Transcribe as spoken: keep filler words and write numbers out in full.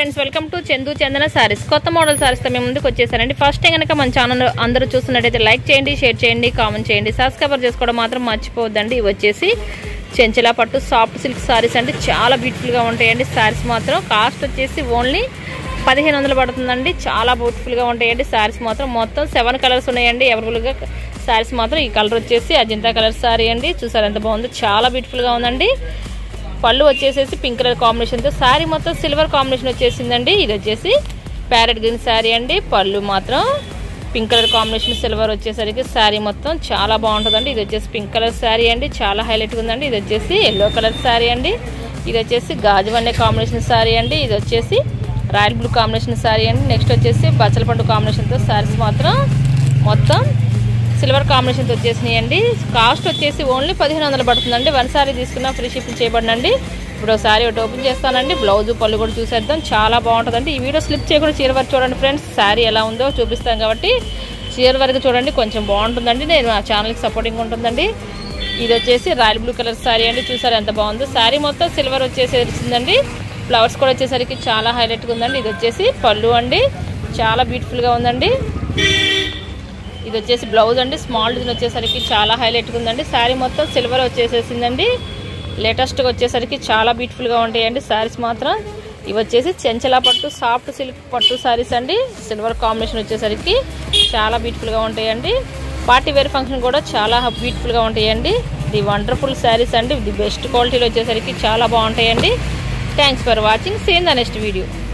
Friends, welcome to Chandu Chandana sarees. కొత్త model saris తో మేము ముందుకు వచ్చేసానండి. ఫస్ట్ టైం కనుక మన ఛానల్ అందరూ చూస్తున్నట్టయితే లైక్ చేయండి, షేర్ చేయండి, కామెంట్ చేయండి, సబ్స్క్రైబ్ చేసుకోవడం మాత్రం మర్చిపోవద్దండి. ఇవి వచ్చేసి చెంచలా పట్టు సాఫ్ట్ సిల్క్ సారీస్ అండి. చాలా బ్యూటిఫుల్ గా ఉంటాయండి. సారీస్ మాత్రం కాస్ట్ వచ్చేసి ఓన్లీ పదిహేను వందలు పడుతుందండి. చాలా బ్యూటిఫుల్ గా ఉంటాయండి. సారీస్ మాత్రం మొత్తం సెవెన్ కలర్స్ ఉన్నాయండి అవైలబుల్ గా. సారీస్ మాత్రం ఈ కలర్ వచ్చేసి అజంతా కలర్ సారీ అండి. చూసారు ఎంత బాగుందో, చాలా బ్యూటిఫుల్ గా ఉందండి. పళ్ళు వచ్చేసేసి పింక్ కలర్ కాంబినేషన్తో, శారీ మొత్తం సిల్వర్ కాంబినేషన్ వచ్చేసిందండి. ఇది వచ్చేసి ప్యారెట్ గ్రీన్ శారీ అండి. పళ్ళు మాత్రం పింక్ కలర్ కాంబినేషన్ సిల్వర్ వచ్చేసరికి శారీ మొత్తం చాలా బాగుంటుందండి. ఇది వచ్చేసి పింక్ కలర్ శారీ అండి, చాలా హైలైట్గా ఉందండి. ఇది వచ్చేసి ఎల్లో కలర్ శారీ అండి. ఇది వచ్చేసి గాజు వన్నే కాంబినేషన్ శారీ అండి. ఇది వచ్చేసి రాయల్ బ్లూ కాంబినేషన్ శారీ అండి. నెక్స్ట్ వచ్చేసి బచ్చల పండు కాంబినేషన్తో శారీస్ మాత్రం మొత్తం సిల్వర్ కాంబినేషన్తో వచ్చేసినాయి అండి. కాస్ట్ వచ్చేసి ఓన్లీ పదిహేను వందలు పడుతుందండి. వన్ సారీ తీసుకున్నా ఫ్రీ షిప్పింగ్ చేయబడినండి. ఇప్పుడు ఒకసారి ఒకటి ఓపెన్ చేస్తానండి. బ్లౌజ్ పళ్ళు కూడా చూసేద్దాం, చాలా బాగుంటుందండి. ఈ వీడియో స్లిప్ చేయకుండా చీర వరకు చూడండి ఫ్రెండ్స్. శారీ ఎలా ఉందో చూపిస్తాం కాబట్టి చీర వరకు చూడండి, కొంచెం బాగుంటుందండి. నేను ఆ ఛానల్కి సపోర్టింగ్ ఉంటుందండి. ఇది వచ్చేసి రాయల్ బ్లూ కలర్ శారీ అండి. చూసారు ఎంత బాగుందో. శారీ మొత్తం సిల్వర్ వచ్చేసేసిందండి. ఫ్లవర్స్ కూడా వచ్చేసరికి చాలా హైలైట్గా ఉందండి. ఇది వచ్చేసి పళ్ళు అండి, చాలా బ్యూటిఫుల్గా ఉందండి. ఇది వచ్చేసి బ్లౌజ్ అండి. స్మాల్ డిజైన్ వచ్చేసరికి చాలా హైలైట్గా ఉందండి. శారీ మొత్తం సిల్వర్ వచ్చేసేసిందండి. లేటెస్ట్గా వచ్చేసరికి చాలా బ్యూటిఫుల్గా ఉంటాయండి శారీస్ మాత్రం. ఇవి వచ్చేసి చెంచలా పట్టు సాఫ్ట్ సిల్క్ పట్టు శారీస్ అండి. సిల్వర్ కాంబినేషన్ వచ్చేసరికి చాలా బ్యూటిఫుల్గా ఉంటాయండి. పార్టీ వేర్ ఫంక్షన్ కూడా చాలా బ్యూటిఫుల్గా ఉంటాయండి. ఇది వండర్ఫుల్ శారీస్ అండి. ఇది బెస్ట్ క్వాలిటీలో వచ్చేసరికి చాలా బాగుంటాయండి. Thanks for watching. Same the next video.